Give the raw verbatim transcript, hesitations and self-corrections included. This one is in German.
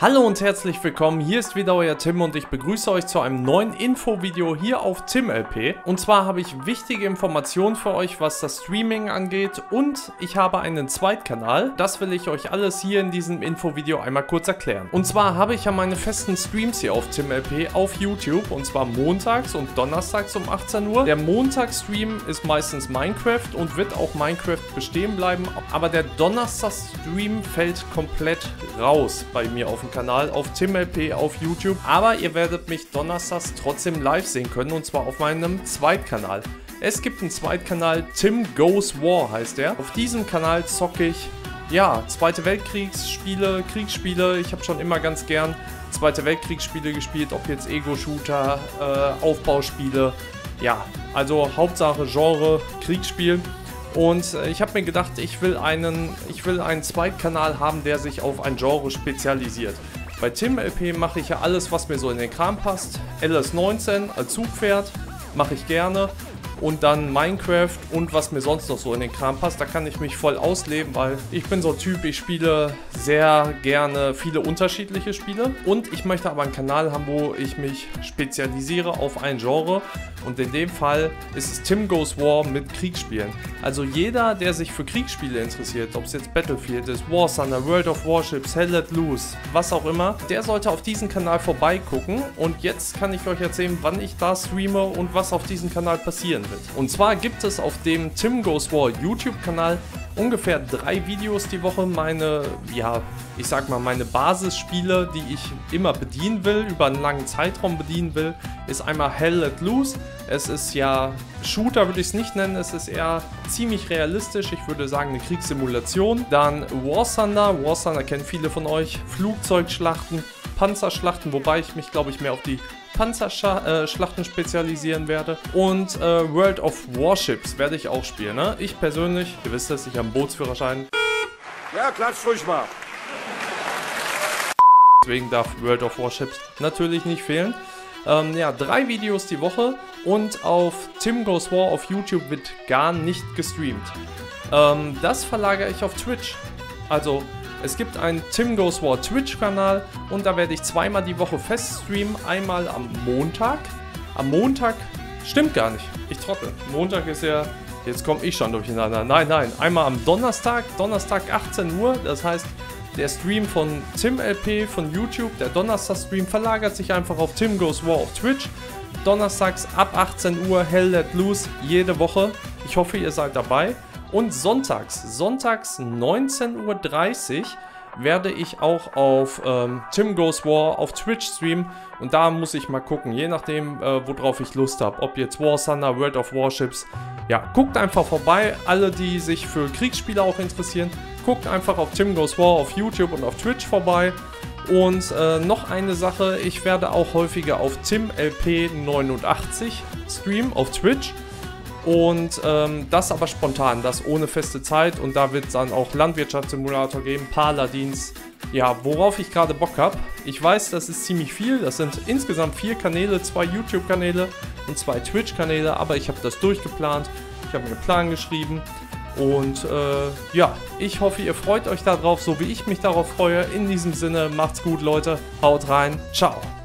Hallo und herzlich willkommen, hier ist wieder euer Tim und ich begrüße euch zu einem neuen Infovideo hier auf TimLP. Und zwar habe ich wichtige Informationen für euch, was das Streaming angeht, und ich habe einen Zweitkanal. Das will ich euch alles hier in diesem Infovideo einmal kurz erklären. Und zwar habe ich ja meine festen Streams hier auf TimLP auf YouTube, und zwar montags und donnerstags um achtzehn Uhr. Der Montagsstream ist meistens Minecraft und wird auch Minecraft bestehen bleiben, aber der Donnerstagsstream fällt komplett raus bei mir auf dem Kanal auf TimLP auf YouTube, aber ihr werdet mich donnerstags trotzdem live sehen können, und zwar auf meinem Zweitkanal. Es gibt einen Zweitkanal, Tim Goes War heißt der. Auf diesem Kanal zocke ich, ja, Zweite Weltkriegsspiele, Kriegsspiele. Ich habe schon immer ganz gern Zweite Weltkriegsspiele gespielt, ob jetzt Ego-Shooter, äh, Aufbauspiele, ja, also Hauptsache Genre Kriegsspiel. Und ich habe mir gedacht, ich will einen, ich will einen Zweitkanal haben, der sich auf ein Genre spezialisiert. Bei TimLP mache ich ja alles, was mir so in den Kram passt. L S neunzehn als Zugpferd mache ich gerne. Und dann Minecraft und was mir sonst noch so in den Kram passt. Da kann ich mich voll ausleben, weil ich bin so ein Typ, ich spiele sehr gerne viele unterschiedliche Spiele. Und ich möchte aber einen Kanal haben, wo ich mich spezialisiere auf ein Genre. Und in dem Fall ist es Tim Goes War mit Kriegsspielen. Also jeder, der sich für Kriegsspiele interessiert, ob es jetzt Battlefield ist, War Thunder, World of Warships, Hell Let Loose, was auch immer, der sollte auf diesen Kanal vorbeigucken. Und jetzt kann ich euch erzählen, wann ich da streame und was auf diesem Kanal passieren wird. Und zwar gibt es auf dem Tim Goes War YouTube-Kanal ungefähr drei Videos die Woche. Meine, ja, ich sag mal, meine Basisspiele, die ich immer bedienen will, über einen langen Zeitraum bedienen will, ist einmal Hell Let Loose. Es ist ja, Shooter würde ich es nicht nennen, es ist eher ziemlich realistisch, ich würde sagen eine Kriegssimulation. Dann War Thunder, War Thunder kennen viele von euch, Flugzeugschlachten, Panzerschlachten, wobei ich mich, glaube ich, mehr auf die Panzerschlachten spezialisieren werde. Und äh, World of Warships werde ich auch spielen. Ne? Ich persönlich, ihr wisst es, ich habe einen Bootsführerschein. Ja, klatsch ruhig mal. Deswegen darf World of Warships natürlich nicht fehlen. Ähm, ja, drei Videos die Woche, und auf Tim Goes War auf YouTube wird gar nicht gestreamt. Ähm, das verlagere ich auf Twitch. Also es gibt einen Tim Goes War Twitch-Kanal, und da werde ich zweimal die Woche fest streamen. Einmal am Montag. Am Montag, stimmt gar nicht, ich trottel. Montag ist ja, jetzt komme ich schon durcheinander. Nein, nein, einmal am Donnerstag, Donnerstag achtzehn Uhr. Das heißt, der Stream von TimLP von YouTube, der Donnerstag-Stream, verlagert sich einfach auf Tim Goes War auf Twitch. Donnerstags ab achtzehn Uhr Hell Let Loose jede Woche. Ich hoffe, ihr seid dabei. Und sonntags, sonntags neunzehn Uhr dreißig werde ich auch auf ähm, Tim Goes War auf Twitch streamen, und da muss ich mal gucken, je nachdem, äh, worauf ich Lust habe, ob jetzt War Thunder, World of Warships. Ja, guckt einfach vorbei, alle, die sich für Kriegsspiele auch interessieren, guckt einfach auf Tim Goes War auf YouTube und auf Twitch vorbei. Und äh, noch eine Sache, ich werde auch häufiger auf TimLP neunundachtzig streamen auf Twitch. Und ähm, das aber spontan, das ohne feste Zeit, und da wird es dann auch Landwirtschaftssimulator geben, Paladins, ja, worauf ich gerade Bock habe. Ich weiß, das ist ziemlich viel, das sind insgesamt vier Kanäle, zwei YouTube-Kanäle und zwei Twitch-Kanäle, aber ich habe das durchgeplant, ich habe mir einen Plan geschrieben, und äh, ja, ich hoffe, ihr freut euch darauf, so wie ich mich darauf freue. In diesem Sinne, macht's gut, Leute, haut rein, ciao.